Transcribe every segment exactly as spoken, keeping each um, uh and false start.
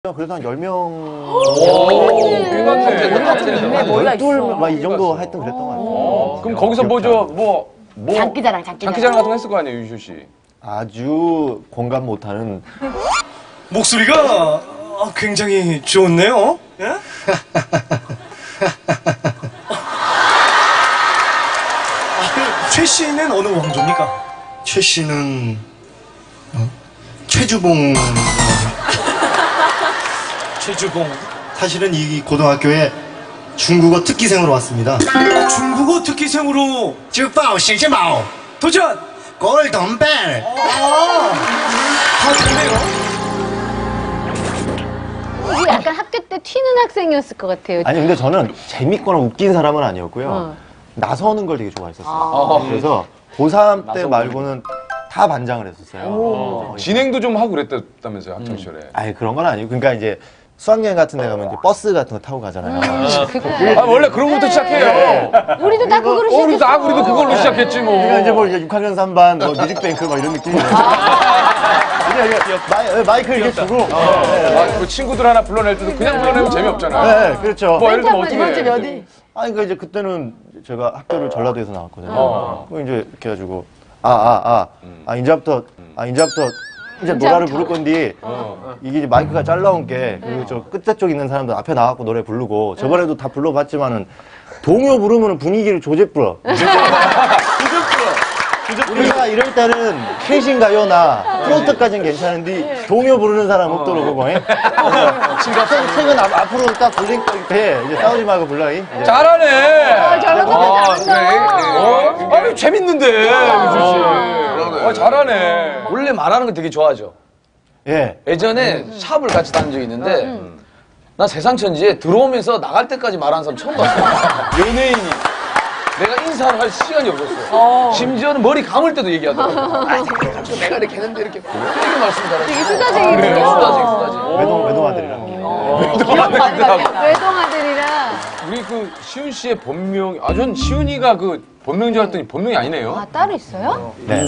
그래도 한 열 명. 꽤 많네. 열둘 막 이 정도 하여튼 그랬던 것 같아요. 그럼 거기서 뭐죠? 뭐, 뭐. 장기자랑, 장기자랑. 장기자랑 같은 거 했을 거 아니에요, 유시호 씨? 아주 공감 못하는. 목소리가 굉장히 좋네요. 예? 최 씨는 어느 왕조입니까? 최 씨는 어? 최주봉. 최주봉. 사실은 이 고등학교에 중국어 특기생으로 왔습니다. 아, 중국어 특기생으로 쭈빠오 싱싱마오 도전! 골든벨. 아, 다 좋네요. 이게 약간 학교 때 튀는 학생이었을 것 같아요. 아니 근데 저는 재밌거나 웃긴 사람은 아니었고요. 어. 나서는 걸 되게 좋아했었어요. 아. 그래서 고삼 때 말고는 다 반장을 했었어요. 어, 진행도 좀 하고 그랬다면서요, 학창시절에. 아니 그런 건 아니고, 그러니까 이제 수학여행 같은 데 가면 이제 버스 같은 거 타고 가잖아요. 아, 원래 그런 것부터 시작해요. 우리도 다 그걸로 어, 시작했어. 우리도, 아, 우리도 그걸로 시작했지, 뭐. 그러니까 이제 뭐 육 학년 삼 반 뭐 뮤직뱅크 막 이런 느낌이에요. 그냥 이게 마이, 마이크 이렇게 주고. 아, 그 친구들 하나 불러낼 때도 그냥 불러내면 재미없잖아요. 네, 그렇죠. 뭐 예를 들면 어떻게 두 번째 해? 몇위? 아니 그러니까 이제 그때는 제가 학교를 전라도에서 나왔거든요. 어. 그럼 이제 이렇게 해가지고 아 아 아 아 이제부터 아 이제부터 이제 노래를 부를 건데 이게 이제 마이크가 잘 나온 게 그 저 끝에 쪽 있는 사람들 앞에 나가고 노래 부르고 저번에도 다 불러봤지만은 동요 부르면 분위기를 조제풀어. 우리가 이럴 때는 최신 가요나 트로트까지는 괜찮은데 동요 부르는 사람 못 들어보고 지금 최근 앞, 앞으로 딱 돌린 때 이제 싸우지 말고 불러. 이제. 잘하네. 아, 저런 아, 거 잘한다. 어? 아니, 재밌는데, 유시호 씨. 아, 잘하네. 원래 말하는 거 되게 좋아하죠. 예. 예전에 샵을 같이 다닌 적이 있는데 나 세상천지에 들어오면서 나갈 때까지 말하는 사람 처음 봤어. 연예인이. 내가 인사를 할 시간이 없었어. 심지어는 머리 감을 때도 얘기하더라고. 아, 자꾸 내가 이렇게 했는데 이렇게 이렇게 말씀 잘하시고. 되게 수다쟁이군요. 수다쟁이, 수다쟁이. 외동 외동아들이랑. 외동아들이라. 우리 그 시훈 씨의 본명, 아, 전 시훈이가 그 본명인 줄 알았더니 본명이 아니네요. 아, 따로 있어요? 네.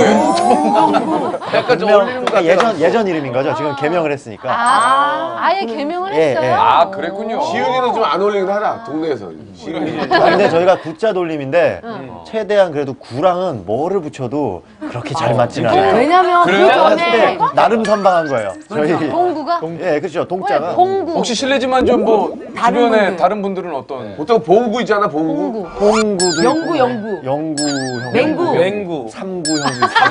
약간 좀 어울리는 것 같아. 예전 예전 이름인 거죠. 지금 개명을 했으니까. 아, 아예 개명을 예, 했어요? 예. 아, 그랬군요. 시윤이는 좀 안 어울리긴 하다, 동네에서. 시윤이. 아, 근데 저희가 구자 돌림인데 최대한 그래도 구랑은 뭐를 붙여도 그렇게 잘 맞지는 않아요. 왜냐면 그 제가 봤을 때 전에 나름 선방한 거예요. 저희. 동구가? 예, 그렇죠. 동자가. 봉구. 혹시 실례지만 좀 뭐 다른 주변에 분들. 다른 분들은 어떤? 보통 봉구 있잖아, 봉구. 봉구. 봉구도 영구, 있고, 영구. 영구 형. 맹구. 맹구. 삼구 형도 있고.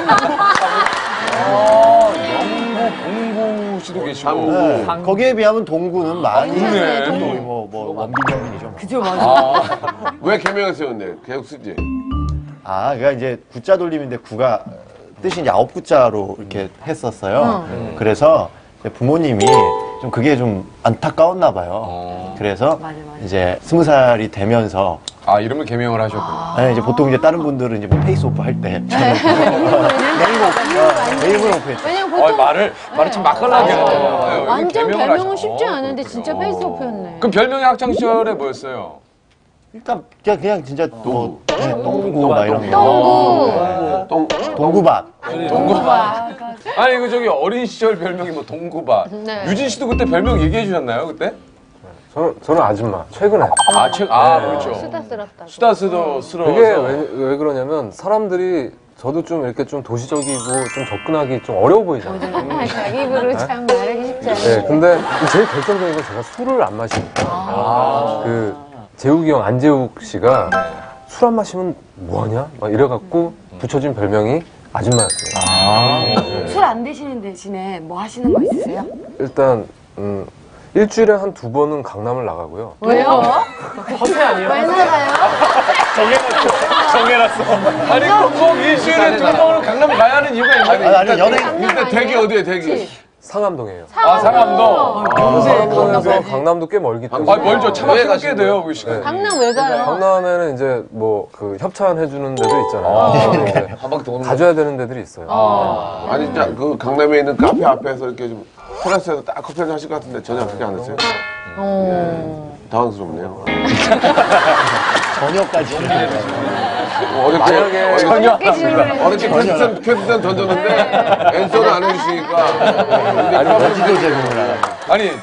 아, 영구, 봉구 씨도 계시고. 네. 거기에 비하면 동구는 많이 그러네. 또 뭐, 뭐 원빈 형이죠. 그죠, 맞아. 왜 개명했어요, 근데? 계속 쓰지. 아, 그러니까 이제 구자 돌림인데 구가 뜻이 이제 아홉 구자로 이렇게 했었어요. 그래서 이제 부모님이 좀 그게 좀 안타까웠나 봐요. 그래서 맞아, 맞아. 이제 스무 살이 되면서 아, 이름을 개명을 하셨군요. 아니, 이제 보통 이제 다른 분들은 이제 뭐 페이스 오프 할 때 저는 네이버 오프, 네이버 오프 했죠. 왜냐면 아, 보통 말을, 말을 참 맛깔나게 하네요. 완전 개명을 별명은 하셔- 쉽지 어, 않은데 진짜 그렇군요. 페이스오프였네. 그럼 별명이 학창시절에 뭐였어요? 일단 그냥, 그냥 진짜 뭐 네, 똥구 막 이런 거. 동구. 똥, 동구밥. 동구가. 아니, 그 저기 어린 시절 별명이 뭐 동구바. 네. 유진 씨도 그때 별명 얘기해 주셨나요, 그때? 저는, 저는 아줌마, 최근에. 아, 책, 아, 그렇죠. 수다스럽다고. 수다스러, 스러워서. 그게 왜, 왜 그러냐면 사람들이 저도 좀 이렇게 좀 도시적이고 좀 접근하기 좀 어려워 보이잖아요. 자기 입으로 참 말하기 쉽지 않아요. 네, 근데 제일 결정적인 건 제가 술을 안 마시니까. 그 재욱이 형 안재욱 씨가 술 안 마시면 뭐하냐? 막 이래갖고 붙여진 별명이 아줌마였어요. 술 안 드시는 대신에 뭐 하시는 거 있으세요? 일단 음, 일주일에 한 두 번은 강남을 나가고요. 왜요? 허세 아니에요? 왜 나가요? 정해놨어. 아니, 꼭 일주일에 두 번은 강남 가야 하는 이유가 있나요? 아니, 아니, 연예인. 일단 대기 어디에, 대기? 상암동이에요. 아, 상암동. 강남도, 강남도 꽤 멀기 때문에. 아, 멀죠. 차가 끊게 돼요, 그 시간. 강남 왜 가요? 강남에는 이제 뭐 그 협찬해주는 데도 있잖아요. 그래서 이제 한 바퀴 도는 거. 가줘야 되는 데들이 있어요. 아니, 진짜 그 강남에 있는 카페 앞에서 이렇게 좀 테라스에서 딱 커피 한잔 하실 것 같은데 전혀 그렇게 안 했어요? 어. 당황스럽네요. 저녁까지. 어렵게, 만약에 전혀 안 어렵게 퀘스천, 퀘스천 던졌는데 앤서를 안 해주시니까. 아니, 거지도 제공을 안 하고. 아니